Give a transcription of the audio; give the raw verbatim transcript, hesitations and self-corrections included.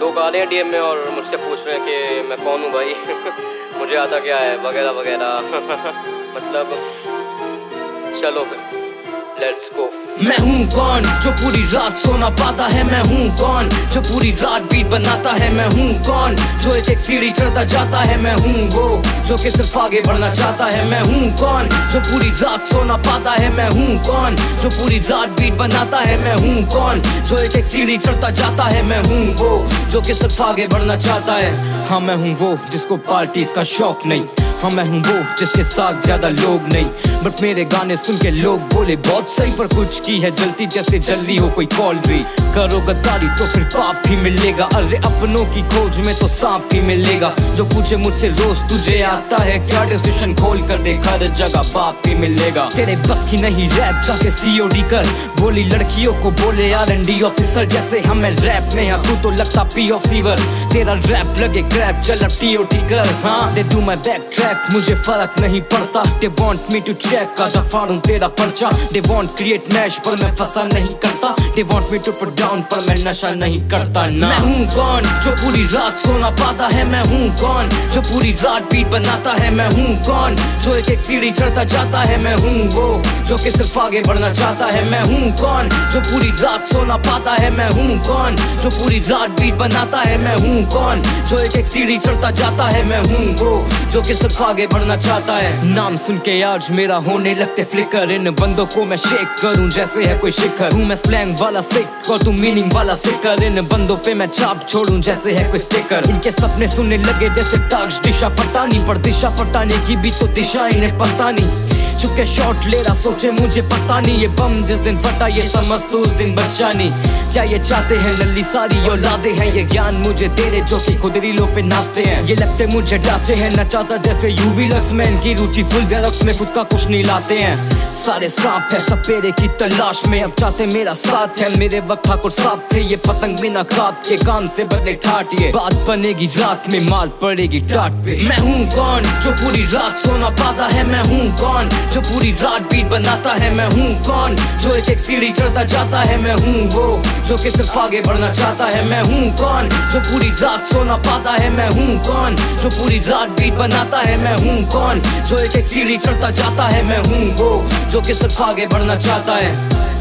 लोग आ रहे हैं डीएम में और मुझसे पूछ रहे हैं कि मैं कौन हूँ भाई मुझे आता क्या है वगैरह वगैरह मतलब चलो फिर लेट्स गो। मैं हूँ कौन जो पूरी रात सोना पाता है, मैं हूँ कौन जो पूरी रात बीट बनाता है, मैं हूँ कौन जो एक एक सीढ़ी चढ़ता जाता है, मैं हूँ वो जो कि सिर्फ आगे बढ़ना चाहता है, मैं हूँ कौन जो पूरी रात सोना पाता है, मैं हूँ कौन जो पूरी रात बीट बनाता है, मैं हूँ कौन जो एक एक सीढ़ी चढ़ता जाता है, मैं हूँ वो जो कि सिर्फ आगे बढ़ना चाहता है। हाँ मैं हूँ वो जिसको पार्टीज का शौक नहीं, हाँ मैं हूँ वो जिसके साथ ज्यादा लोग नहीं, बट मेरे गाने सुन के लोग बोले बहुत सही, पर कुछ की है जलती जैसे जल रही हो कोई कॉलरी। करो गद्दारी तो फिर पाप भी मिलेगा, अरे अपनों की खोज में तो सांप भी मिलेगा। जो पूछे मुझसे रोज तुझे आता है क्या, डिस्क्रिप्शन खोल कर देखा हर जगह बाप भी मिलेगा। तेरे बस की नहीं रैप जाके सीओडी कर, बोली लड़कियों को बोले आर एंड डी ऑफिसर, जैसे हमें रैप में हाँ तू तो लगता पी ऑफ सीवर, तेरा रैप लगे क्रैप चल अब टीओटी कर। हाँ they do my back track मुझे फर्क नहीं पड़ता, they want me to check आजा फाड़ूं तेरा पर्चा, दे वांट क्रिएट मैश पर मैं फंसा नहीं करता, they want me to put down पर मैं नशा नहीं करता ना। मैं हूँ कौन जो पूरी रात सोना पाता है, मैं हूँ कौन जो पूरी रात बीट बनाता है, मैं हूँ कौन जो एक एक सीढ़ी चढ़ता जाता है, मैं हूँ वो जो कि सिर्फ आगे बढ़ना चाहता है, मैं हूँ कौन जो पूरी रात सोना पाता है, मैं हूँ कौन जो पूरी रात बीट बनाता है, मैं हूँ कौन जो एक एक सीढ़ी चढ़ता जाता है, मैं हूँ वो जो कि सिर्फ आगे बढ़ना चाहता है। नाम सुन के आज मेरा होने लगते फ्लिकर, इन बंदों को मैं शेक करूं जैसे है कोई शिखर, हूँ मैं स्लैंग वाला सिक और तू मीनिंग वाला सिकर, इन बंदों पे मैं छाप छोड़ूं जैसे है कोई स्टिकर। इनके सपने सुनने लगे जैसे ताज दिशा पता नहीं, पर दिशा पटाने की भी तो दिशा इन्हें पता नहीं। चुके शॉट ले रहा सोचे मुझे पता नहीं, ये बम जिस दिन फटा ये समझ तो उस दिन बचा नहीं। क्या ये चाहते हैं नल्ली सारी औलादे हैं, ये ज्ञान मुझे दे रहे जो कि खुद रीलों पे नाचते हैं, ये लगते मुझे डाचे हैं न चाहता जैसे यूबी लक्ष्मैन की रुचि फुल जेरॉक्स में खुद का कुछ नहीं लाते हैं। सारे सांप है सपेरे की तलाश में, अब चाहते मेरा साथ है, मेरे वक्त ठाकुर साहब थे, ये पतंग बिना खाप के काम से बदले ठाट, ये बात बनेगी रात में मार पड़ेगी टाट पे। मैं हूँ कौन जो पूरी रात सोना पाता है, मैं हूँ कौन जो पूरी रात बीट बनाता है, मैं हूँ कौन जो एक एक सीढ़ी चढ़ता जाता है, मैं हूँ वो जो कि सिर्फ आगे बढ़ना चाहता है, मैं हूँ कौन जो पूरी रात सोना पाता है, मैं हूँ कौन जो पूरी रात बीट बनाता है, मैं हूँ कौन जो एक एक सीढ़ी चढ़ता जाता है, मैं हूँ वो जो कि सिर्फ आगे बढ़ना चाहता है।